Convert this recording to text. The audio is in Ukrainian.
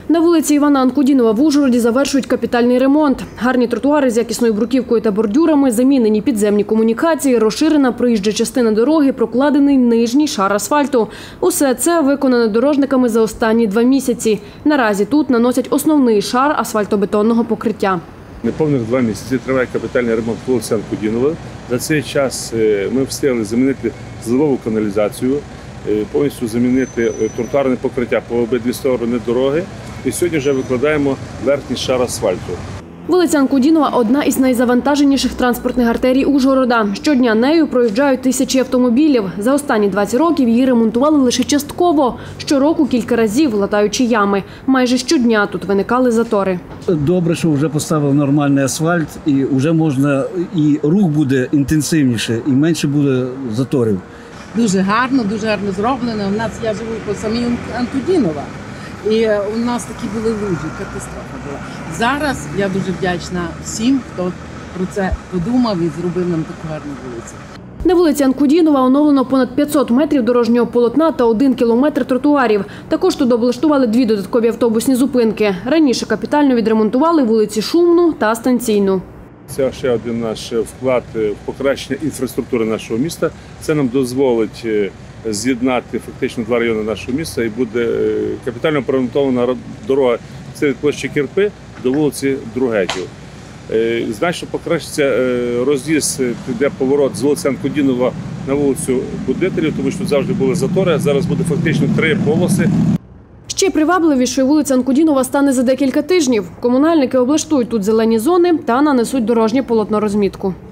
На вулиці Івана Анкудінова в Ужгороді завершують капітальний ремонт. Гарні тротуари з якісною бруківкою та бордюрами, замінені підземні комунікації, розширена проїжджа частина дороги, прокладений нижній шар асфальту. Усе це виконано дорожниками за останні 2 місяці. Наразі тут наносять основний шар асфальтобетонного покриття. Неповних 2 місяці триває капітальний ремонт вулиці Анкудінова. За цей час ми встигли замінити зливову каналізацію, повністю замінити тротуарне покриття по обидві сторони дороги. І сьогодні вже викладаємо верхній шар асфальту. Вулиця Анкудінова – одна із найзавантаженіших транспортних артерій Ужгорода. Щодня нею проїжджають тисячі автомобілів. За останні 20 років її ремонтували лише частково. Щороку кілька разів, латаючи ями. Майже щодня тут виникали затори. Добре, що вже поставили нормальний асфальт, і вже можна, і рух буде інтенсивніше, і менше буде заторів. Дуже гарно зроблено. Я живу по самій Анкудінова. І у нас такі були лужі, катастрофа була. Зараз я дуже вдячна всім, хто про це подумав і зробив нам таку гарну вулицю. На вулиці Анкудінова оновлено понад 500 метрів дорожнього полотна та 1 кілометр тротуарів. Також тут облаштували 2 додаткові автобусні зупинки. Раніше капітально відремонтували вулиці Шумну та Станційну. Це ще один наш вклад в покращення інфраструктури нашого міста. Це нам дозволить з'єднати фактично 2 райони нашого міста і буде капітально поремонтована дорога від площі Кірпи до вулиці Другетів. Значно покращиться роз'їзд, де поворот з вулиці Анкудінова на вулицю Будителів, тому що тут завжди були затори, а зараз буде фактично 3 полоси. Ще привабливішою вулиця Анкудінова стане за декілька тижнів. Комунальники облаштують тут зелені зони та нанесуть дорожнє полотно розмітку.